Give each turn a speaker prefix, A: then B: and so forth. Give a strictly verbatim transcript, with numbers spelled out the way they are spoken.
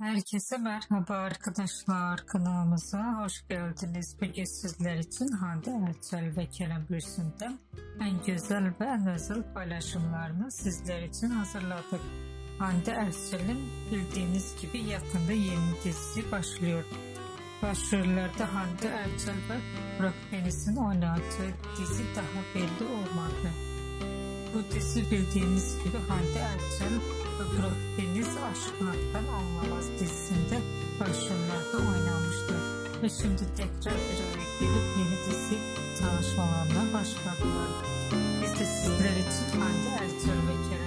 A: Herkese merhaba arkadaşlar, kanalımıza hoş geldiniz. Bugün sizler için Hande Erçel ve Kerem Bürsin'den en güzel ve en özel paylaşımlarını sizler için hazırladık. Hande Erçel'in bildiğiniz gibi yakında yeni dizisi başlıyor. Başrollerde Hande Erçel ve Burak Deniz'in oynadığı dizi daha belli olmadı. Bu dizi bildiğiniz gibi Hande Erçel ve Burak Deniz Aşk Hak'tan Anlamaz dizisinde başrollerde oynamıştı. Ve şimdi tekrar bir araya gelip yeni dizi çalışmalarına başladılar. Biz de sizler için Hande Erçel ve Kerem